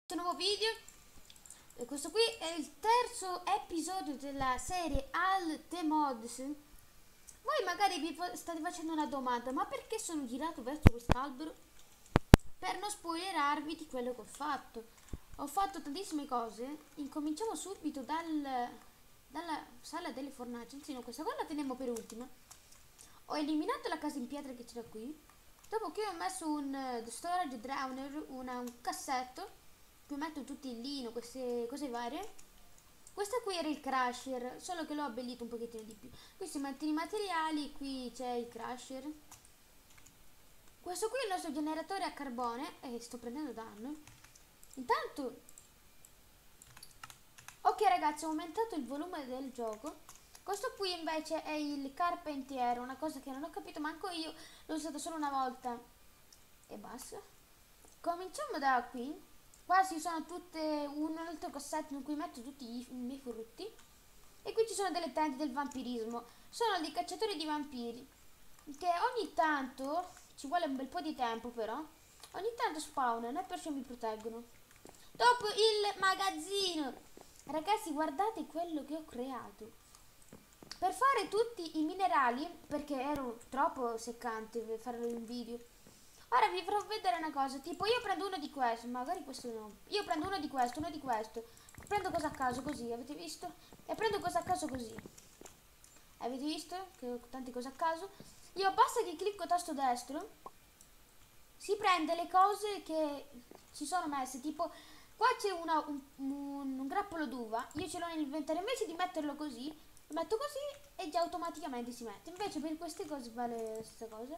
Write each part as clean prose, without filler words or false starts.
Nuovo video e questo qui è il terzo episodio della serie Al The Mods. Voi magari state facendo una domanda: ma perché sono girato verso quest'albero? Per non spoilerarvi di quello che ho fatto. Ho fatto tantissime cose. Incominciamo subito dalla sala delle fornaci, anzi no, questa qua la teniamo per ultima. Ho eliminato la casa in pietra che c'era qui, dopo che ho messo un storage drowner, un cassetto cui metto tutti il lino, queste cose varie. Questo qui era il crusher, solo che l'ho abbellito un pochettino di più. Qui si mettono i materiali, qui c'è il crusher. Questo qui è il nostro generatore a carbone e sto prendendo danno. Intanto, ok ragazzi, ho aumentato il volume del gioco. Questo qui invece è il Carpentier, una cosa che non ho capito manco io, l'ho usato solo una volta e basta. Cominciamo da qui. Qua ci sono tutte un altro cassetto in cui metto tutti i miei frutti. E qui ci sono delle tende del vampirismo. Sono dei cacciatori di vampiri che ogni tanto, ci vuole un bel po' di tempo però, ogni tanto spawnano e perciò mi proteggono. Dopo il magazzino. Ragazzi, guardate quello che ho creato. Per fare tutti i minerali, perché ero troppo seccante per farlo in video, ora vi farò vedere una cosa, tipo io prendo uno di questo, magari questo no, io prendo uno di questo, prendo cosa a caso così, avete visto? E prendo cosa a caso così, avete visto? Che ho tante cose a caso. Io basta che clicco tasto destro, si prende le cose che ci sono messe, tipo qua c'è un grappolo d'uva, io ce l'ho nell'inventario, invece di metterlo così, lo metto così e già automaticamente si mette. Invece per queste cose vale la stessa cosa.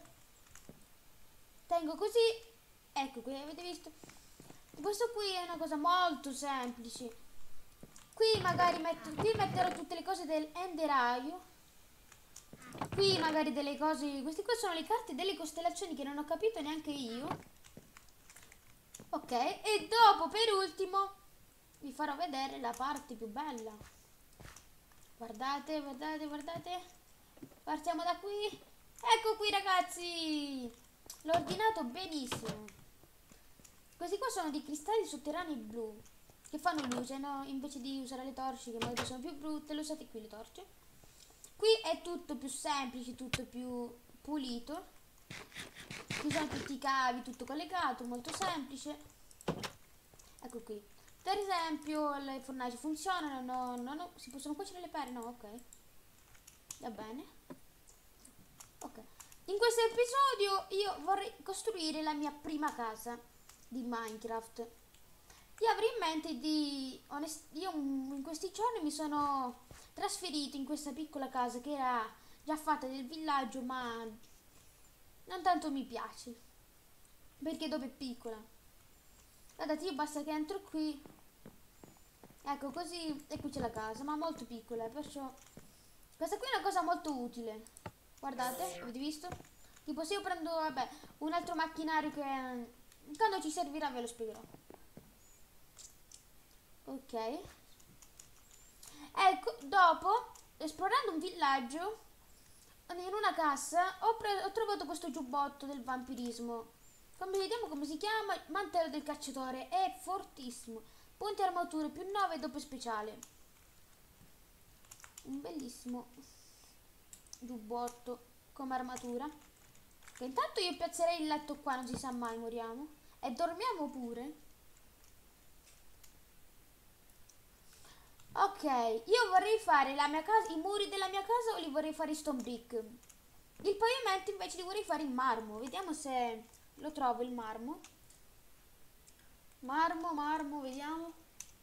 Tengo così, ecco qui, avete visto? Questo qui è una cosa molto semplice. Qui magari qui metterò tutte le cose del enderaio. Qui magari delle cose, queste qua sono le carte delle costellazioni che non ho capito neanche io. Ok, e dopo per ultimo vi farò vedere la parte più bella. Guardate, guardate, guardate. Partiamo da qui. Ecco qui ragazzi. L'ho ordinato benissimo. Questi qua sono dei cristalli sotterranei blu che fanno luce, no? Invece di usare le torce che magari sono più brutte, le usate qui le torce. Qui è tutto più semplice, tutto più pulito. Qui sono tutti i cavi, tutto collegato, molto semplice. Ecco qui. Per esempio le fornaci funzionano, no, si possono cuocere le pere? No, ok. Va bene. Ok. In questo episodio io vorrei costruire la mia prima casa di Minecraft. Io avrei in mente io in questi giorni mi sono trasferito in questa piccola casa che era già fatta del villaggio, ma non tanto mi piace. Perché dove è piccola. Guardate, io basta che entro qui. Ecco così, e qui c'è la casa, ma molto piccola, perciò questa qui è una cosa molto utile. Guardate, avete visto? Tipo se io prendo, vabbè, un altro macchinario che quando ci servirà ve lo spiegherò. Ok. Ecco, dopo, esplorando un villaggio, in una cassa ho trovato questo giubbotto del vampirismo. Come vediamo come si chiama? Mantello del cacciatore. È fortissimo. Punti armature più 9 dopo speciale. Un bellissimo giubbotto come armatura. Che intanto io piazzerei il letto qua, non si sa mai, moriamo. E dormiamo pure. Ok, io vorrei fare la mia casa, i muri della mia casa o li vorrei fare in stone brick. Il pavimento invece li vorrei fare in marmo. Vediamo se lo trovo il marmo. Marmo, marmo, vediamo.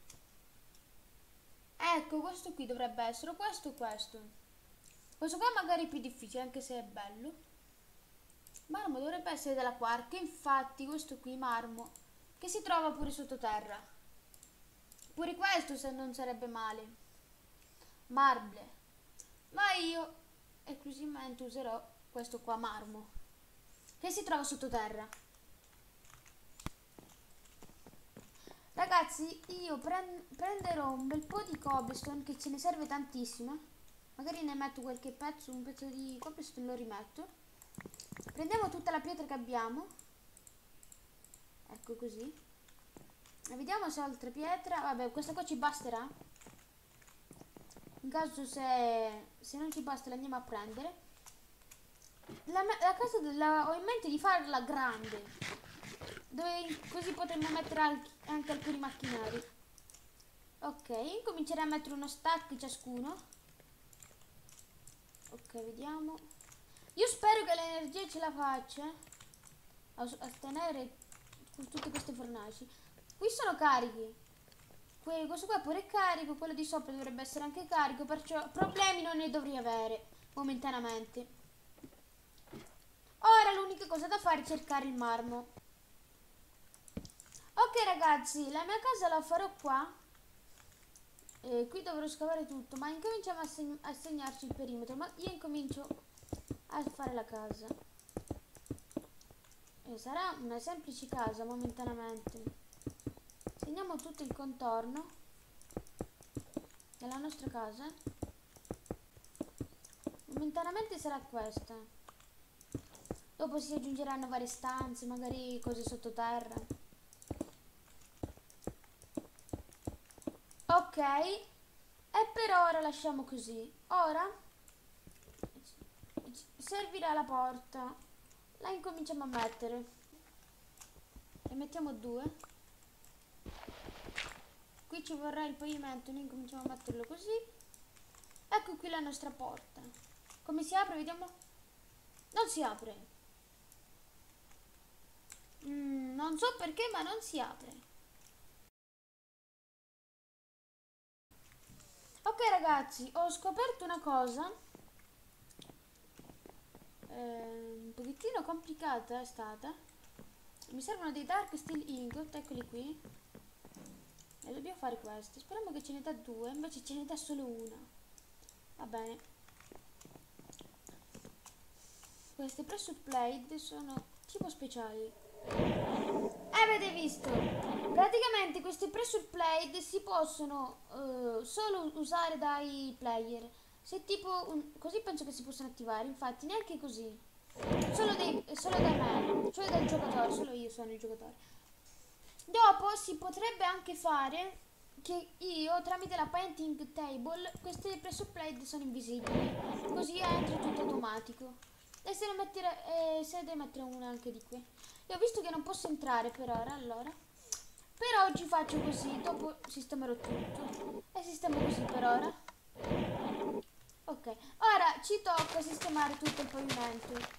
Ecco, questo qui dovrebbe essere questo o questo. Questo qua magari è più difficile, anche se è bello. Marmo dovrebbe essere della quarta, infatti questo qui marmo, che si trova pure sottoterra. Pure questo se non sarebbe male. Marble. Ma io esclusivamente userò questo qua marmo, che si trova sottoterra. Ragazzi, io prenderò un bel po' di cobblestone, che ce ne serve tantissimo. Magari ne metto qualche pezzo, un pezzo di cobblestone lo rimetto. Prendiamo tutta la pietra che abbiamo. Ecco così. Vediamo se ho altre pietre. Vabbè, questa qua ci basterà. In caso se non ci basta la andiamo a prendere. La casa ho in mente di farla grande, dove così potremmo mettere anche alcuni macchinari. Ok, incomincerei a mettere uno stack ciascuno. Ok, vediamo. Io spero che l'energia ce la faccia a tenere tutte queste fornaci. Qui sono carichi. Questo qua pure è carico, quello di sopra dovrebbe essere anche carico, perciò problemi non ne dovrei avere momentaneamente. Ora l'unica cosa da fare è cercare il marmo. Ok ragazzi, la mia casa la farò qua. Qui dovrò scavare tutto, ma incominciamo a segnarci il perimetro. Ma io incomincio a fare la casa. Sarà una semplice casa momentaneamente. Segniamo tutto il contorno della nostra casa. Momentaneamente sarà questa. Dopo si aggiungeranno varie stanze, magari cose sottoterra. Ok, e per ora lasciamo così. Ora servirà la porta. La incominciamo a mettere. Ne mettiamo 2. Qui ci vorrà il pavimento, noi incominciamo a metterlo così. Ecco qui la nostra porta. Come si apre? Vediamo. Non si apre. Non so perché, ma non si apre. Ok ragazzi, ho scoperto una cosa un pochettino complicata è stata. Mi servono dei dark steel ingot, eccoli qui. E dobbiamo fare questi. Speriamo che ce ne dà 2, invece ce ne dà solo una. Va bene. Queste pressure plate sono tipo speciali. Avete visto? Praticamente queste pressure plate si possono solo usare dai player. Se tipo così penso che si possano attivare. Infatti neanche così. Solo da me, cioè dal giocatore, solo io sono il giocatore. Dopo si potrebbe anche fare che io tramite la painting table queste pressure plate sono invisibili, così entra tutto automatico. E se ne deve mettere una anche di qui. E ho visto che non posso entrare per ora, allora. Per oggi faccio così, dopo sistemerò tutto. E sistemo così per ora. Ok, ora ci tocca sistemare tutto il pavimento.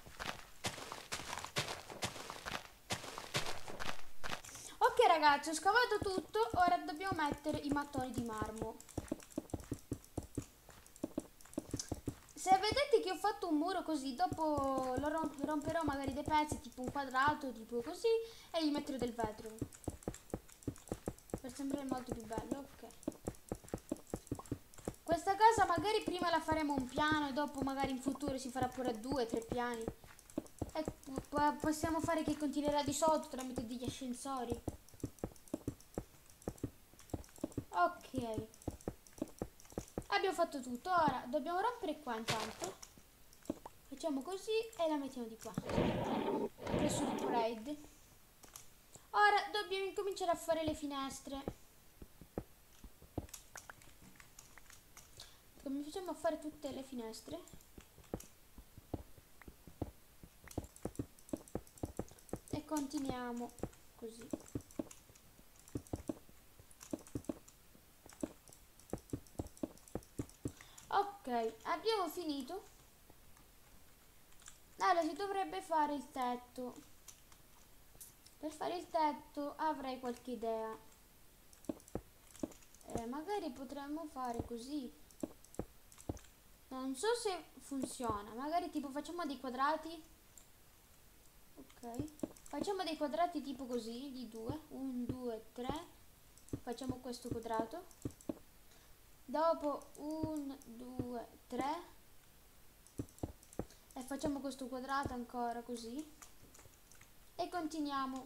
Ok ragazzi, ho scavato tutto, ora dobbiamo mettere i mattoni di marmo. Se vedete che ho fatto un muro così, dopo lo romperò magari dei pezzi, tipo un quadrato, tipo così, e gli metterò del vetro. Per sembrare molto più bello, ok. Questa casa magari prima la faremo un piano e dopo magari in futuro si farà pure 2-3 piani. E possiamo fare che continuerà di sotto tramite degli ascensori. Ok. Abbiamo fatto tutto, ora dobbiamo rompere qua intanto. Facciamo così e la mettiamo di qua. Pressure plate. Ora dobbiamo incominciare a fare le finestre. Come facciamo a fare tutte le finestre? E continuiamo così. Ok, abbiamo finito. Allora si dovrebbe fare il tetto. Per fare il tetto avrei qualche idea. Magari potremmo fare così. Non so se funziona. Magari tipo facciamo dei quadrati. Ok. Facciamo dei quadrati tipo così, di 2. 1, 2, 3. Facciamo questo quadrato. Dopo 1, 2, 3. E facciamo questo quadrato ancora così. E continuiamo.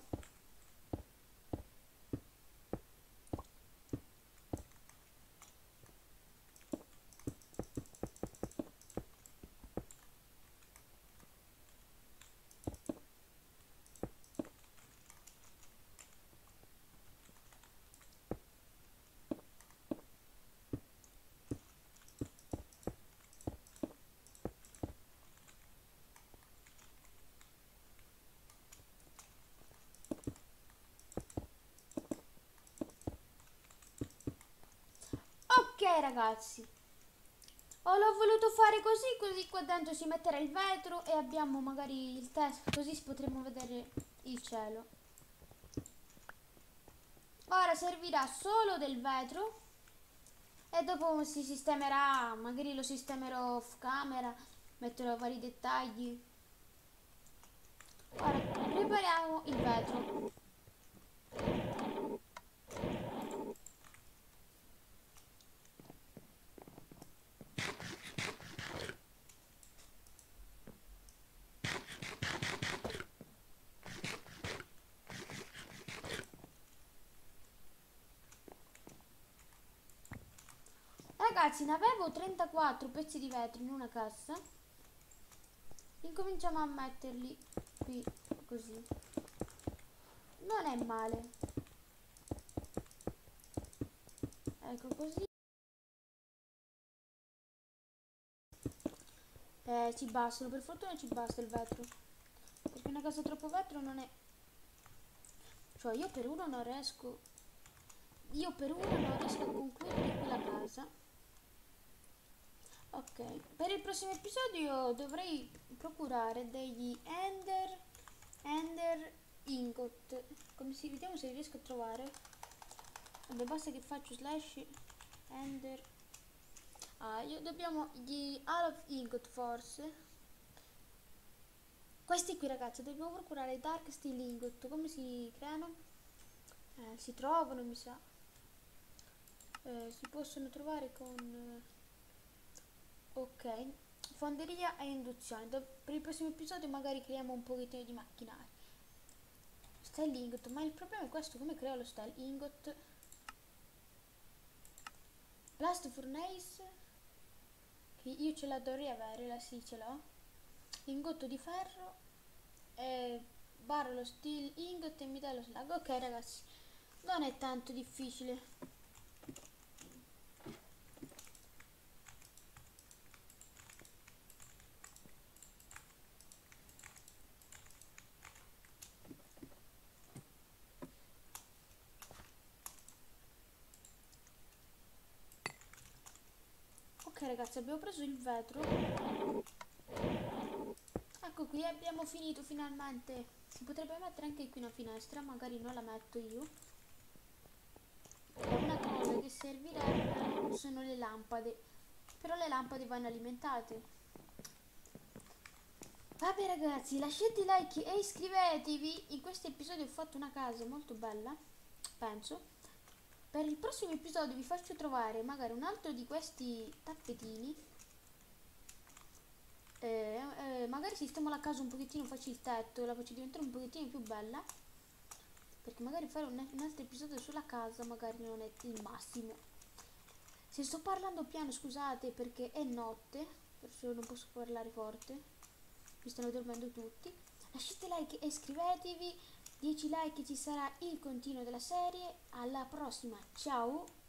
ragazzi, l'ho voluto fare così, così qua dentro si metterà il vetro e abbiamo magari il testo, così potremo vedere il cielo. Ora servirà solo del vetro e dopo si sistemerà, magari lo sistemerò off camera, metterò vari dettagli. Ora prepariamo il vetro. Ragazzi, ne avevo 34 pezzi di vetro in una cassa. Incominciamo a metterli qui, così. Non è male. Ecco così. Ci bastano, per fortuna ci basta il vetro. Perché una casa troppo vetro non è... Cioè io per uno non riesco... a concludere quella casa. Ok, per il prossimo episodio dovrei procurare degli Ender Ingot. Vediamo se li riesco a trovare. Vabbè, basta che faccio slash Ender. Dobbiamo gli All of Ingot forse. Questi qui ragazzi, dobbiamo procurare Dark Steel Ingot. Come si creano? Si trovano, mi sa. Si possono trovare con... Ok, fonderia e induzione. Per il prossimo episodio magari creiamo un pochettino di macchinari. Steel Ingot, ma il problema è questo, come creo lo Steel Ingot? Blast Furnace, che io ce la dovrei avere, sì ce l'ho. Lingotto di ferro, barro lo Steel Ingot e mi dà lo slag. Ok ragazzi, non è tanto difficile. Ok ragazzi, abbiamo preso il vetro. Ecco qui, abbiamo finito finalmente. Si potrebbe mettere anche qui una finestra, magari non la metto io. Una cosa che servirebbe sono le lampade, però le lampade vanno alimentate. Vabbè ragazzi, lasciate like e iscrivetevi. In questo episodio ho fatto una casa molto bella, penso. Per il prossimo episodio vi faccio trovare magari un altro di questi tappetini. Magari sistemo la casa un pochettino, faccio il tetto, la faccio diventare un pochettino più bella. Perché magari fare un altro episodio sulla casa magari non è il massimo. Se sto parlando piano scusate perché è notte, perciò non posso parlare forte. Mi stanno dormendo tutti. Lasciate like e iscrivetevi. 10 like ci sarà il continuo della serie. Alla prossima, ciao!